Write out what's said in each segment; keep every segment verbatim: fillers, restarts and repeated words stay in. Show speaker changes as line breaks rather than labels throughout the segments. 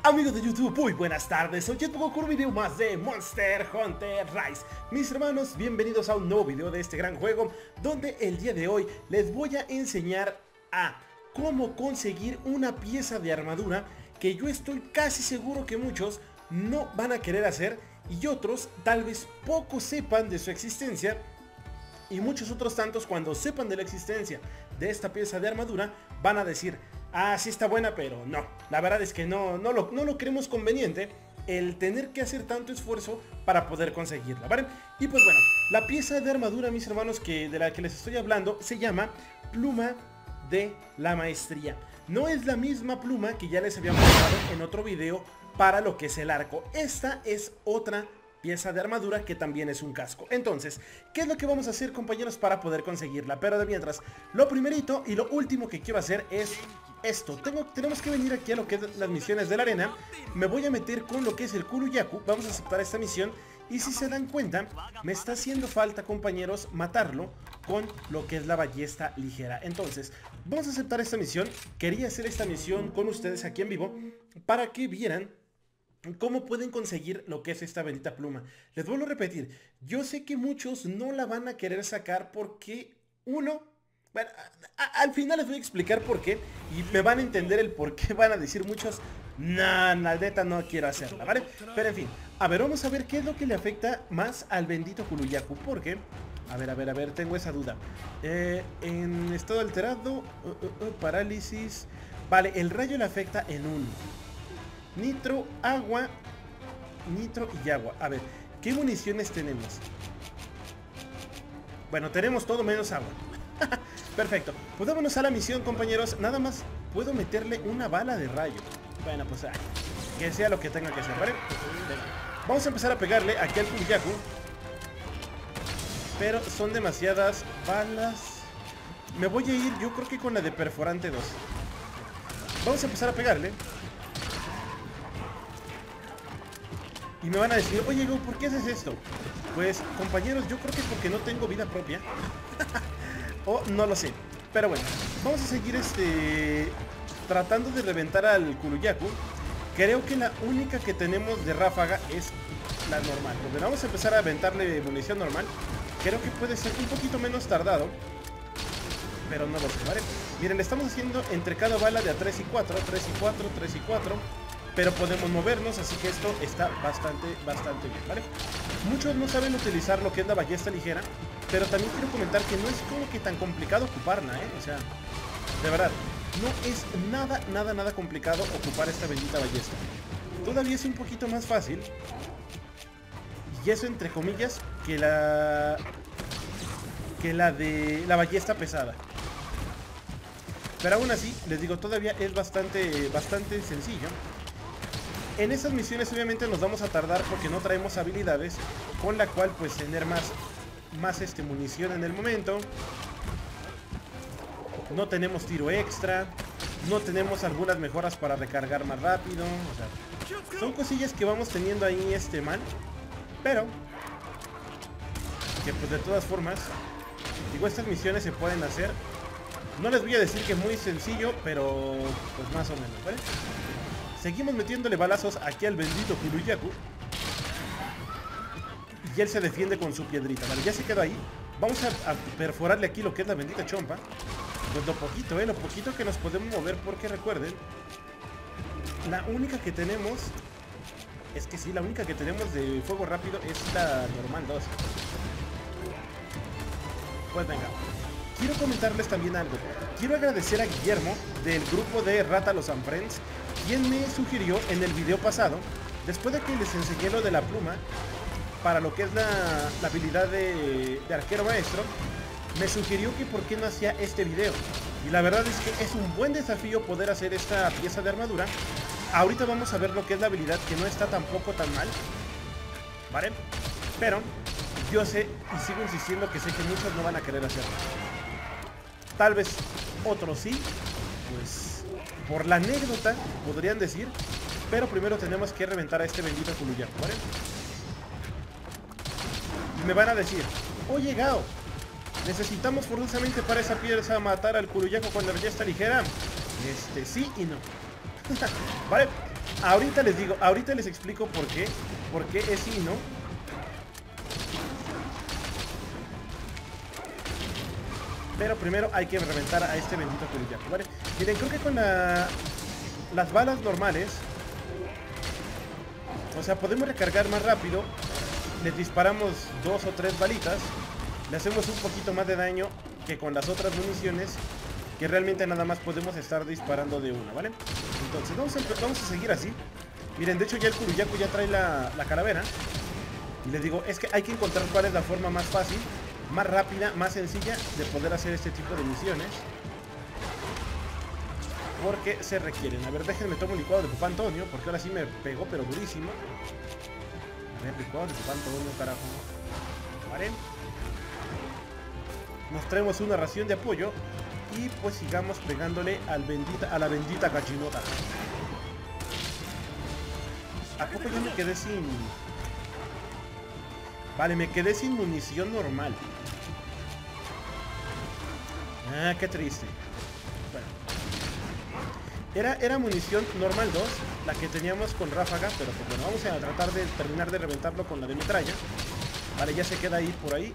Amigos de YouTube, muy buenas tardes, hoy os pongo con un video más de Monster Hunter Rise. Mis hermanos, bienvenidos a un nuevo video de este gran juego, donde el día de hoy les voy a enseñar a cómo conseguir una pieza de armadura que yo estoy casi seguro que muchos no van a querer hacer y otros tal vez poco sepan de su existencia. Y muchos otros tantos, cuando sepan de la existencia de esta pieza de armadura, van a decir: ah, sí está buena, pero no. La verdad es que no, no, lo, no lo creemos conveniente el tener que hacer tanto esfuerzo para poder conseguirla, ¿vale? Y pues bueno, la pieza de armadura, mis hermanos, que de la que les estoy hablando, se llama Pluma de la Maestría. No es la misma pluma que ya les había mostrado en otro video para lo que es el arco. Esta es otra pieza de armadura que también es un casco. Entonces, ¿qué es lo que vamos a hacer, compañeros, para poder conseguirla? Pero de mientras, lo primerito y lo último que quiero hacer es esto. Tengo, tenemos que venir aquí a lo que es las misiones de la arena. Me voy a meter con lo que es el Kuruyaku. Vamos a aceptar esta misión. Y si se dan cuenta, me está haciendo falta, compañeros, matarlo con lo que es la ballesta ligera. Entonces, vamos a aceptar esta misión. Quería hacer esta misión con ustedes aquí en vivo para que vieran cómo pueden conseguir lo que es esta bendita pluma. Les vuelvo a repetir, yo sé que muchos no la van a querer sacar porque uno, bueno, a, a, al final les voy a explicar por qué y me van a entender el por qué. Van a decir muchos: nah, la neta no quiero hacerla, ¿vale? Pero en fin, a ver, vamos a ver qué es lo que le afecta más al bendito Kuruyaku. Porque, a ver, a ver, a ver, tengo esa duda. eh, En estado alterado, uh, uh, uh, parálisis. Vale, el rayo le afecta en uno. Nitro, agua, nitro y agua. A ver, ¿qué municiones tenemos? Bueno, tenemos todo menos agua. Perfecto, pues vámonos a la misión, compañeros. Nada más puedo meterle una bala de rayo. Bueno, pues ay, que sea lo que tenga que hacer, ¿vale? Vamos a empezar a pegarle aquí al Kuruyaku, pero son demasiadas balas. Me voy a ir, yo creo que con la de perforante dos. Vamos a empezar a pegarle. Y me van a decir: oye, Go, ¿por qué haces esto? Pues, compañeros, yo creo que porque no tengo vida propia. O no lo sé. Pero bueno, vamos a seguir este tratando de reventar al Kuruyaku. Creo que la única que tenemos de ráfaga es la normal. Pues vamos a empezar a aventarle munición normal. Creo que puede ser un poquito menos tardado, pero no lo sé, ¿vale? Miren, le estamos haciendo entre cada bala de a tres y cuatro, tres y cuatro, tres y cuatro. Pero podemos movernos, así que esto está bastante, bastante bien, ¿vale? Muchos no saben utilizar lo que es la ballesta ligera, pero también quiero comentar que no es como que tan complicado ocuparla, ¿eh? O sea, de verdad, no es nada, nada, nada complicado ocupar esta bendita ballesta. Todavía es un poquito más fácil, y eso entre comillas, que la... que la de la ballesta pesada. Pero aún así, les digo, todavía es bastante, bastante sencillo. En estas misiones obviamente nos vamos a tardar porque no traemos habilidades con la cual pues tener más, más este, munición en el momento. No tenemos tiro extra, no tenemos algunas mejoras para recargar más rápido. O sea, son cosillas que vamos teniendo ahí este mal, pero que pues de todas formas, digo, estas misiones se pueden hacer. No les voy a decir que es muy sencillo, pero pues más o menos, ¿vale? Seguimos metiéndole balazos aquí al bendito Kuruyaku. Y él se defiende con su piedrita, ¿vale? Ya se quedó ahí. Vamos a, a perforarle aquí lo que es la bendita chompa. Pues lo poquito, ¿eh? Lo poquito que nos podemos mover, porque recuerden, la única que tenemos... Es que sí, la única que tenemos de fuego rápido es la normal dos. Pues venga. Quiero comentarles también algo. Quiero agradecer a Guillermo del grupo de Rátalos and Friends, quien me sugirió en el video pasado, después de que les enseñé lo de la pluma, para lo que es la, la habilidad de, de arquero maestro, me sugirió que por qué no hacía este video. Y la verdad es que es un buen desafío poder hacer esta pieza de armadura. Ahorita vamos a ver lo que es la habilidad, que no está tampoco tan mal, ¿vale? Pero yo sé y sigo insistiendo que sé que muchos no van a querer hacerlo. Tal vez otros sí, pues por la anécdota podrían decir. Pero primero tenemos que reventar a este bendito Kuruyaku, ¿vale? Y me van a decir: oye, Gao, necesitamos forzosamente para esa pieza matar al Kuruyaku con la ballesta ligera. Este, sí y no. Vale, ahorita les digo, ahorita les explico por qué. Por qué es sí, ¿no? Pero primero hay que reventar a este bendito Kuruyaku, ¿vale? Miren, creo que con la, las balas normales, o sea, podemos recargar más rápido. Les disparamos dos o tres balitas, le hacemos un poquito más de daño que con las otras municiones, que realmente nada más podemos estar disparando de una, ¿vale? Entonces vamos a, vamos a seguir así. Miren, de hecho ya el Kuruyaku ya trae la, la calavera. Y les digo, es que hay que encontrar cuál es la forma más fácil, más rápida, más sencilla de poder hacer este tipo de misiones, porque se requieren. A ver, déjenme tomo un licuado de Papá Antonio, porque ahora sí me pegó, pero durísimo. A ver, licuado de Papá Antonio, carajo. Vale. Nos traemos una ración de apoyo y pues sigamos pegándole al bendita, a la bendita gallinota. ¿A poco ya me quedé sin...? Vale, me quedé sin munición normal. Ah, qué triste. Bueno. Era, era munición normal dos, la que teníamos con ráfaga, pero pues bueno, vamos a tratar de terminar de reventarlo con la de metralla. Vale, ya se queda ahí por ahí.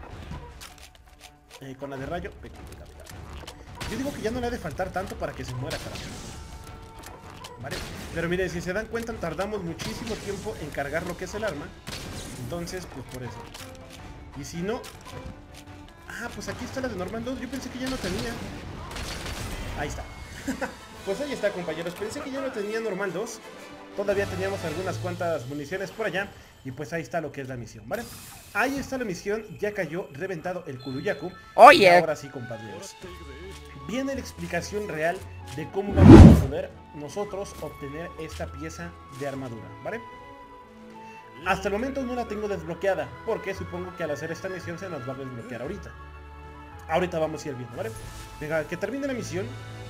Eh, con la de rayo. Venga, venga, venga. Yo digo que ya no le ha de faltar tanto para que se muera, carajo. Vale, pero miren, si se dan cuenta, tardamos muchísimo tiempo en cargar lo que es el arma. Entonces, pues por eso. Y si no... Ah, pues aquí está la de normal dos. Yo pensé que ya no tenía. Ahí está. Pues ahí está, compañeros. Pensé que ya no tenía normal dos. Todavía teníamos algunas cuantas municiones por allá. Y pues ahí está lo que es la misión, ¿vale? Ahí está la misión. Ya cayó reventado el Kuruyaku.
Oye.
Y ahora sí, compañeros, viene la explicación real de cómo vamos a poder nosotros obtener esta pieza de armadura, ¿vale? Hasta el momento no la tengo desbloqueada, porque supongo que al hacer esta misión se nos va a desbloquear ahorita. Ahorita vamos a ir viendo, ¿vale? Venga, que termine la misión.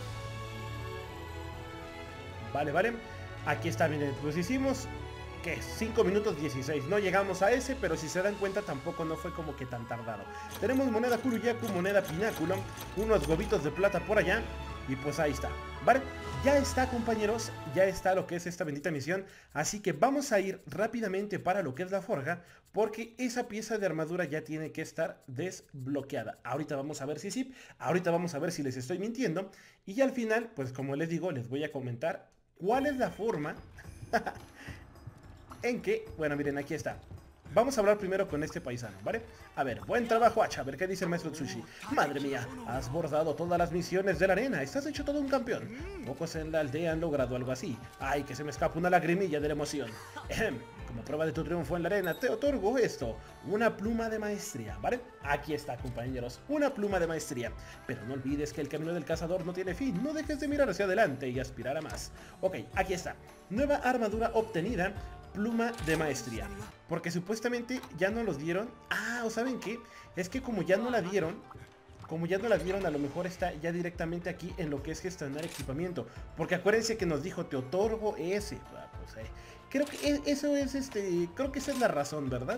Vale, vale. Aquí está, miren, pues hicimos... ¿Qué? cinco minutos dieciséis. No llegamos a ese, pero si se dan cuenta tampoco no fue como que tan tardado. Tenemos moneda Kuruyaku, moneda Pináculo, unos huevitos de plata por allá. Y pues ahí está, ¿vale? Ya está, compañeros, ya está lo que es esta bendita misión. Así que vamos a ir rápidamente para lo que es la forja, porque esa pieza de armadura ya tiene que estar desbloqueada. Ahorita vamos a ver si sí, ahorita vamos a ver si les estoy mintiendo. Y al final, pues como les digo, les voy a comentar cuál es la forma en que, bueno, miren, aquí está. Vamos a hablar primero con este paisano, ¿vale? A ver, buen trabajo, Hacha. A ver qué dice el maestro Tsushi. Madre mía, has bordado todas las misiones de la arena. Estás hecho todo un campeón. Pocos en la aldea han logrado algo así. Ay, que se me escapa una lagrimilla de la emoción. Ejem. Como prueba de tu triunfo en la arena, te otorgo esto. Una pluma de maestría, ¿vale? Aquí está, compañeros. Una pluma de maestría. Pero no olvides que el camino del cazador no tiene fin. No dejes de mirar hacia adelante y aspirar a más. Ok, aquí está. Nueva armadura obtenida. Pluma de maestría, porque supuestamente ya no los dieron. Ah, ¿o saben qué? Es que como ya no la dieron, como ya no la dieron, a lo mejor está ya directamente aquí en lo que es gestionar equipamiento, porque acuérdense que nos dijo, te otorgo ese. Ah, pues, eh, creo que eso es este, creo que esa es la razón, ¿verdad?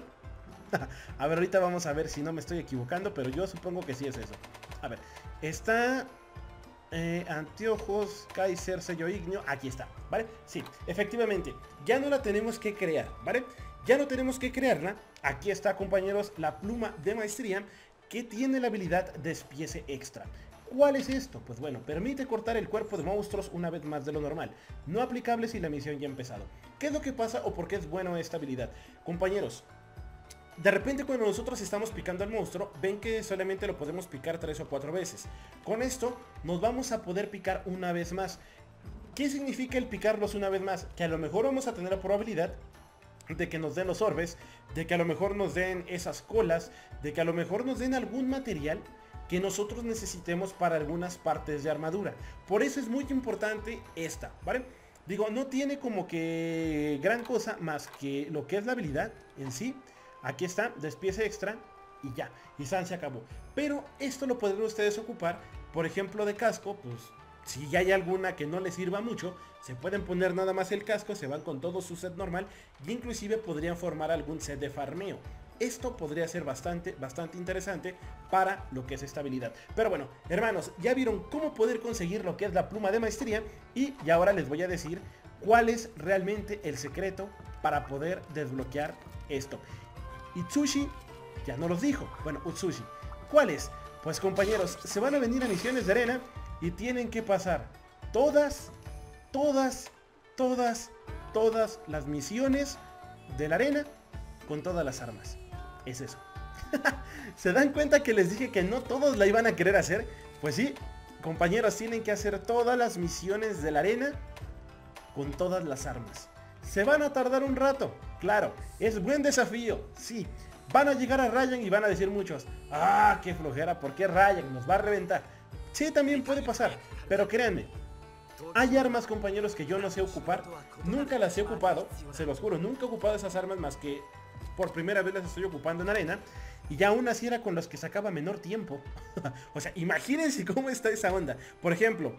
A ver, ahorita vamos a ver si no me estoy equivocando, pero yo supongo que sí es eso. A ver, está... Eh, anteojos, Kaiser, sello ignio, aquí está, ¿vale? Sí, efectivamente, ya no la tenemos que crear, ¿vale? Ya no tenemos que crearla. Aquí está, compañeros, la pluma de maestría que tiene la habilidad despiece extra. ¿Cuál es esto? Pues bueno, permite cortar el cuerpo de monstruos una vez más de lo normal. No aplicable si la misión ya ha empezado. ¿Qué es lo que pasa o por qué es bueno esta habilidad? Compañeros, de repente cuando nosotros estamos picando al monstruo, ven que solamente lo podemos picar tres o cuatro veces. Con esto nos vamos a poder picar una vez más. ¿Qué significa el picarlos una vez más? Que a lo mejor vamos a tener la probabilidad de que nos den los orbes, de que a lo mejor nos den esas colas, de que a lo mejor nos den algún material que nosotros necesitemos para algunas partes de armadura. Por eso es muy importante esta, ¿vale? Digo, no tiene como que gran cosa más que lo que es la habilidad en sí. Aquí está, despiece extra y ya, y San se acabó. Pero esto lo podrían ustedes ocupar, por ejemplo, de casco, pues si ya hay alguna que no les sirva mucho, se pueden poner nada más el casco, se van con todo su set normal y inclusive podrían formar algún set de farmeo. Esto podría ser bastante, bastante interesante para lo que es esta habilidad. Pero bueno, hermanos, ya vieron cómo poder conseguir lo que es la pluma de maestría y, y ahora les voy a decir cuál es realmente el secreto para poder desbloquear esto. Itsushi ya nos los dijo. Bueno, Utsushi, ¿cuál es? Pues compañeros, se van a venir a misiones de arena y tienen que pasar todas, todas, todas, todas las misiones de la arena con todas las armas. Es eso. ¿Se dan cuenta que les dije que no todos la iban a querer hacer? Pues sí, compañeros, tienen que hacer todas las misiones de la arena con todas las armas. Se van a tardar un rato, claro, es buen desafío, sí. Van a llegar a Ryan y van a decir muchos, ah, qué flojera, ¿por qué Ryan nos va a reventar? Sí, también puede pasar, pero créanme, hay armas, compañeros, que yo no sé ocupar. Nunca las he ocupado, se los juro, nunca he ocupado esas armas más que por primera vez las estoy ocupando en arena. Y ya aún así era con los que sacaba menor tiempo. O sea, imagínense cómo está esa onda. Por ejemplo,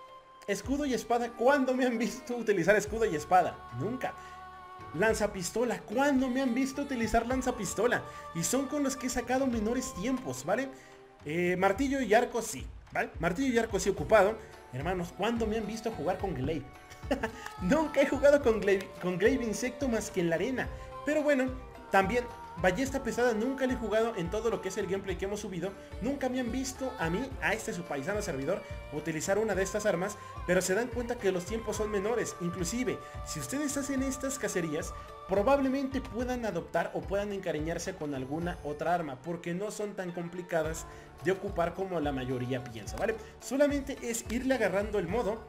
escudo y espada. ¿Cuándo me han visto utilizar escudo y espada? Nunca. Lanzapistola. ¿Cuándo me han visto utilizar lanzapistola? Y son con los que he sacado menores tiempos, ¿vale? Eh, martillo y arco sí, ¿vale? Martillo y arco sí ocupado. Hermanos, ¿cuándo me han visto jugar con glaive? Nunca he jugado con glaive, con glaive insecto más que en la arena. Pero bueno, también ballesta pesada nunca le he jugado en todo lo que es el gameplay que hemos subido. Nunca me han visto a mí, a este su paisano servidor, utilizar una de estas armas. Pero se dan cuenta que los tiempos son menores. Inclusive, si ustedes hacen estas cacerías, probablemente puedan adoptar o puedan encariñarse con alguna otra arma, porque no son tan complicadas de ocupar como la mayoría piensa, ¿vale? Solamente es irle agarrando el modo,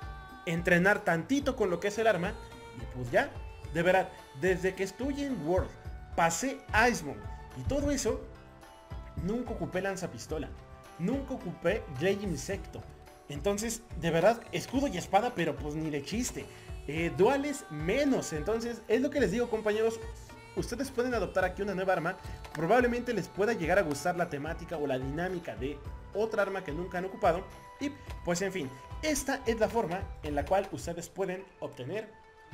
entrenar tantito con lo que es el arma, y pues ya, de verdad, desde que estoy en World, pasé Iceborne y todo eso, nunca ocupé lanzapistola, nunca ocupé glaive insecto. Entonces, de verdad, escudo y espada, pero pues ni de chiste. Eh, duales menos. Entonces, es lo que les digo, compañeros. Ustedes pueden adoptar aquí una nueva arma. Probablemente les pueda llegar a gustar la temática o la dinámica de otra arma que nunca han ocupado. Y pues en fin, esta es la forma en la cual ustedes pueden obtener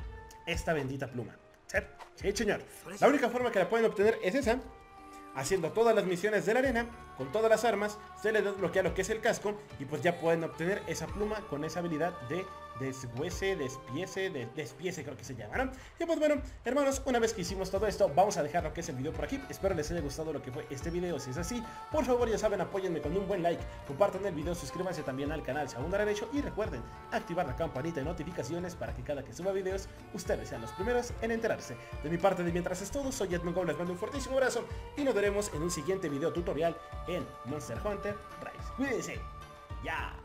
esta bendita pluma. ¿Sí? Sí, señor. La única forma que la pueden obtener es esa. Haciendo todas las misiones de la arena, con todas las armas, se les desbloquea lo que es el casco y pues ya pueden obtener esa pluma con esa habilidad de deshuese, despiece, de, despiece creo que se llama, ¿no? Y pues bueno, hermanos, una vez que hicimos todo esto, vamos a dejar lo que es el video por aquí. Espero les haya gustado lo que fue este video. Si es así, por favor, ya saben, apóyenme con un buen like, compartan el video, suscríbanse también al canal si aún no lo han hecho y recuerden activar la campanita de notificaciones para que cada que suba videos, ustedes sean los primeros en enterarse. De mi parte, de mientras es todo, soy Edmund, les mando un fortísimo abrazo y nos veremos en un siguiente video tutorial en Monster Hunter Rise. Cuídense, ya.